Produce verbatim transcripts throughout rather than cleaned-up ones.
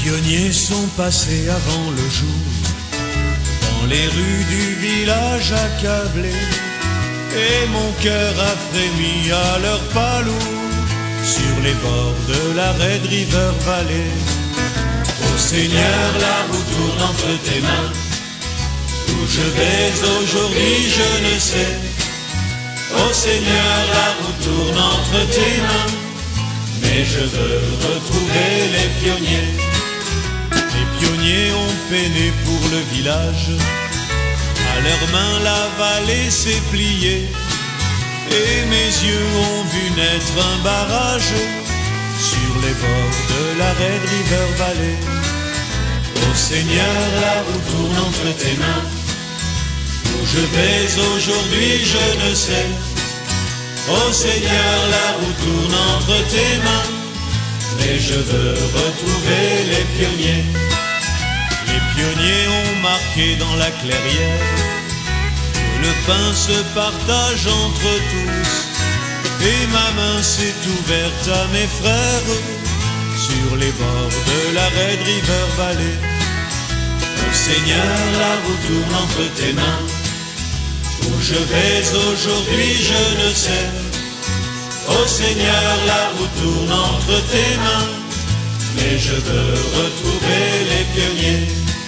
pionniers sont passés avant le jour, dans les rues du village accablé, et mon cœur a frémi à leur pas lourd, sur les bords de la Red River Valley. Ô Seigneur, la roue tourne entre tes mains, où je vais aujourd'hui je ne sais. Ô Seigneur, la roue tourne entre tes mains, mais je veux retrouver les pionniers. Les pionniers ont peiné pour le village, à leurs mains la vallée s'est pliée, et mes yeux ont vu naître un barrage sur les bords de la Red River Valley. Ô Seigneur, la roue tourne entre tes mains, où je vais aujourd'hui je ne sais. Ô Seigneur, la roue tourne entre tes mains, mais je veux retrouver les pionniers. Les pionniers ont marqué dans la clairière que le pain se partage entre tous, et ma main s'est ouverte à mes frères sur les bords de la Red River Valley. Ô Seigneur, la roue tourne entre tes mains, où je vais aujourd'hui je ne sais. Ô Seigneur, la roue tourne entre tes mains, mais je veux retrouver les pionniers.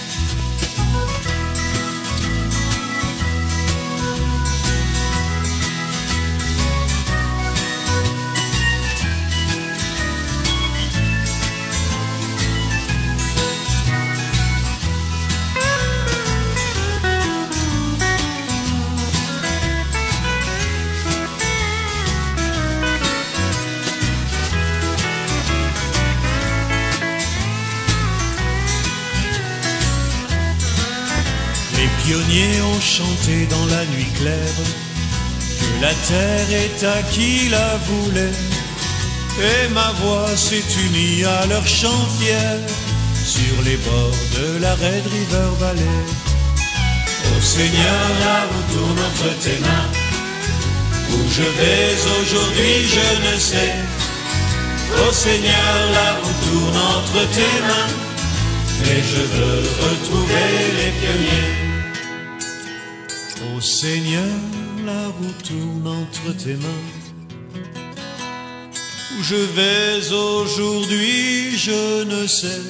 Les pionniers ont chanté dans la nuit claire que la terre est à qui la voulait, et ma voix s'est unie à leur chant fier sur les bords de la Red River Valley. Ô Seigneur, la roue tourne entre tes mains, où je vais aujourd'hui je ne sais. Ô Seigneur, la roue tourne entre tes mains, mais je veux retrouver les pionniers. Ô Seigneur, la roue tourne entre tes mains, où je vais aujourd'hui je ne sais.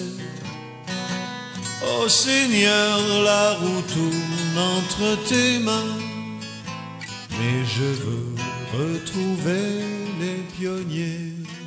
Ô Seigneur, la roue tourne entre tes mains, mais je veux retrouver les pionniers.